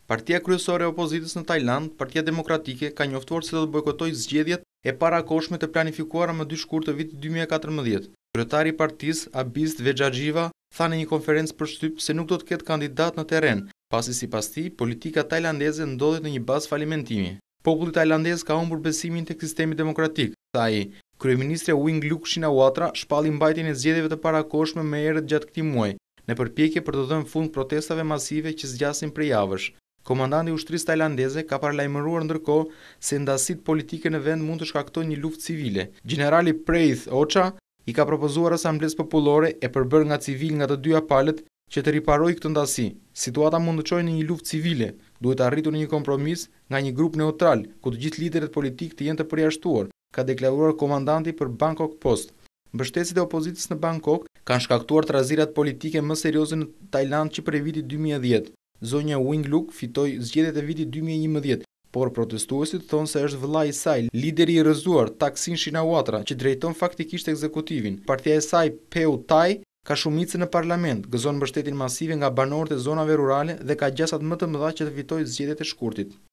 Partia kryesore e opozitës në Tajland, Partia Demokratike, ka njoftuar se do të bojkotojë zgjedhjet e parakohshme të planifikuara më 2 shkurt të vitit 2014. Kryetari i partisë, Abizd Vexhaxhiva, tha në një konferencë për shtyp se nuk do të ketë kandidat në terren, pasi sipas tij, politika tajlandeze ndodhet në një bazë falimentimi. Populli tajlandez ka humbur besimin tek sistemi demokratik, tha ai. Kryeministri Yingluck Shinawatra shpalli mbajtjen e zgjedhjeve të parakohshme më herët gjatë këtij muaji, në përpjekje për të dhënë fund protestave masive që zgjasin prej javësh. Komandanti i ushtrisë tajlandeze ka paralajmëruar ndërkohë se ndasitë politike në vend mund të shkaktojnë një luftë civile. Gjenerali Prayuth Ocha i ka propozuar asamblesë popullore e përbërë nga civil nga të dyja palët që të riparojë këtë ndasi. Situata mund të çojë në një luftë civile. Duhet arritur në një kompromis nga një grup neutral, ku të gjithë liderët politik të jenë të përjashtuar, ka deklaruar komandanti për Bangkok Post. Mbështetësit e opozitës në Bangkok kanë shkaktuar trazirat politike më serioze në Tajland që prej vitit 2010. Zonja Yingluck fitoi zgjedhjet e vitit 2011, por protestuesit thonë se është vëllai i saj, lideri i rrëzuar Thaksin Shinawatra, që drejton faktikisht ekzekutivin. Partia e saj Pheu Thai ka shumicën në parlament, gëzon mbështetjen masive nga banorët e zonave rurale dhe ka gjasat më të mëdha që të fitojë zgjedhjet e shkurtit.